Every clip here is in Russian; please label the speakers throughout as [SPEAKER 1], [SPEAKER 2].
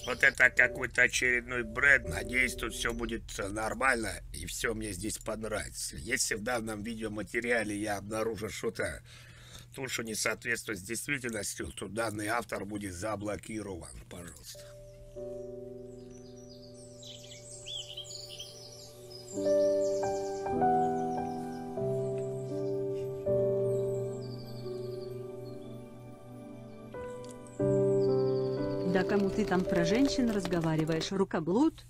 [SPEAKER 1] Вот это какой-то очередной бред. Надеюсь, тут все будет нормально и все мне здесь понравится. Если в данном видеоматериале я обнаружу что-то, то, что не соответствует с действительностью, то данный автор будет заблокирован. Пожалуйста.
[SPEAKER 2] Да кому ты там про женщин разговариваешь, рукоблуд?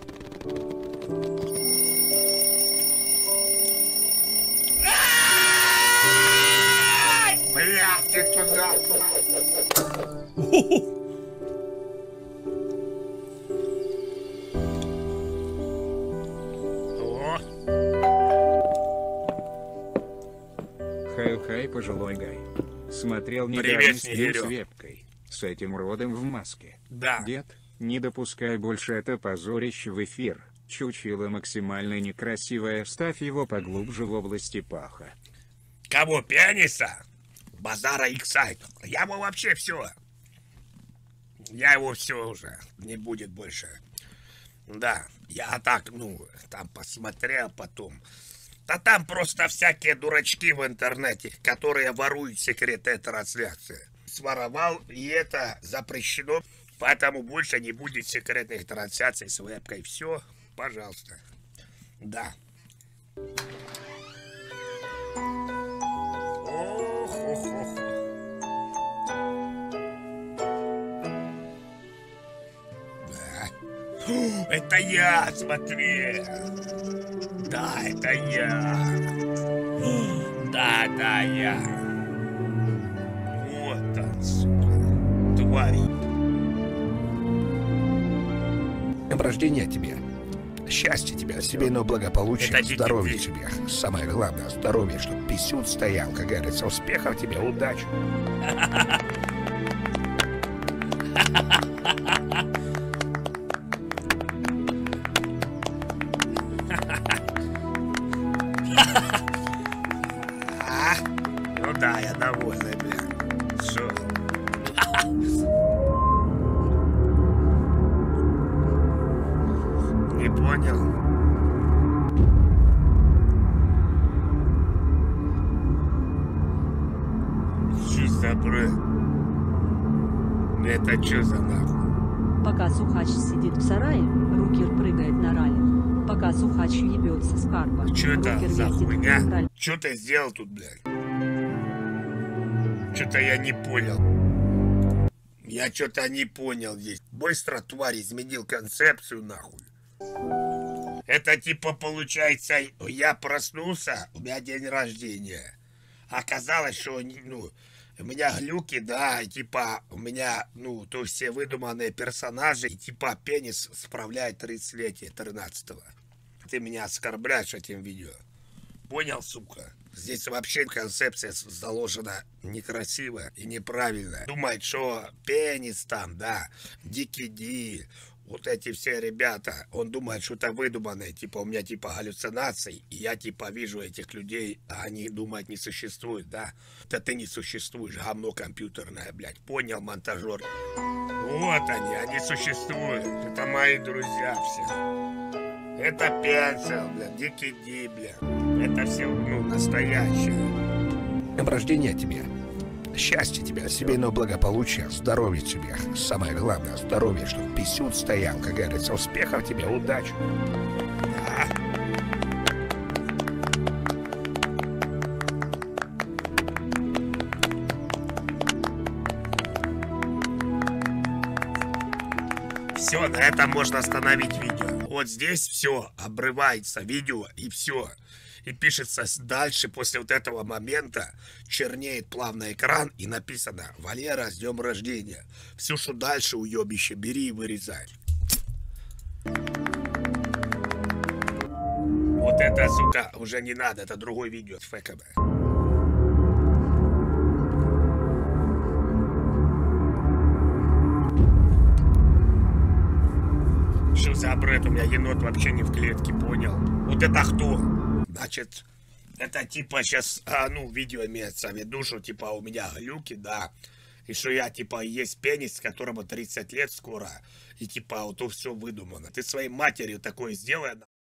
[SPEAKER 1] Блядь, ты туда!
[SPEAKER 3] Хай-хай, пожилой гай. Смотрел недавно
[SPEAKER 1] Привет,
[SPEAKER 3] стрим
[SPEAKER 1] Снегирёв.
[SPEAKER 3] с вебкой. С этим уродом в маске.
[SPEAKER 1] Да.
[SPEAKER 3] Дед, не допускай больше это позорище в эфир. Чучело максимально некрасивое, ставь его поглубже в области паха.
[SPEAKER 1] Кого, пианиста? Базара Иксайт. Я его вообще все. Я его все уже. Не будет больше. Да, я так, там посмотрел потом. Да там просто всякие дурачки в интернете, которые воруют секреты трансляции. Своровал, и это запрещено. Поэтому больше не будет секретных трансляций с вебкой. Все, пожалуйста. Да. Ох. Да. Это я, смотри. Да, это я. Да, я. Вот он, сука. Тварь. Днем рождения тебе. Счастья тебе, семейного благополучия, здоровья тебе. Самое главное, здоровье, чтобы писюн стоял, как говорится. Успехов тебе, удачи. Ну да, я довольный, бля. Шо? Не понял. Что за бред? Это что за нахуй?
[SPEAKER 2] Пока Сухач сидит в сарае, Рукер прыгает на ралли. Пока Сухач ебется с карпа,
[SPEAKER 1] Что это
[SPEAKER 2] Рукер
[SPEAKER 1] за
[SPEAKER 2] ездит в
[SPEAKER 1] хуйня?
[SPEAKER 2] ралли.
[SPEAKER 1] Что ты сделал тут, блядь? Что-то я не понял. Я что-то не понял здесь. Быстро, тварь, изменил концепцию, нахуй. Это типа получается, я проснулся, у меня день рождения. Оказалось, что, у меня глюки, да, и типа, у меня, то все выдуманные персонажи, и типа пенис справляет 30-летие 13-го. Ты меня оскорбляешь этим видео. Понял, сука? Здесь вообще концепция заложена некрасиво и неправильно. Думает, что пенис там, да, Дикий Ди, вот эти все ребята, он думает, что это выдуманное, типа у меня типа галлюцинации, и я типа вижу этих людей, а они думают, не существует, да? Да ты не существуешь, говно компьютерное, блядь, понял, монтажер? Вот они существуют, это мои друзья все. Это Пенсил, блядь, Дикий Ди, блядь, это все, настоящее. Днем рождения тебе. Счастья тебе, семейного благополучия, здоровья тебе. Самое главное, здоровье, чтобы писюн стоял, как говорится. Успехов тебе, удачи. Да. Все, на этом можно остановить видео. Вот здесь все, обрывается видео и все. И пишется дальше, после вот этого момента, чернеет плавно экран и написано: Валера, с днем рождения. Все, что дальше, уебище, бери и вырезай. Вот это, сука, уже не надо, это другое видео, ФКБ. Что за бред? У меня енот вообще не в клетке, понял? Вот это кто? Значит, это типа сейчас, видео имеется в виду, что типа у меня глюки, да. И что я, типа, есть пенис, которому 30 лет скоро. И, типа, вот то все выдумано. Ты своей матерью такое сделай,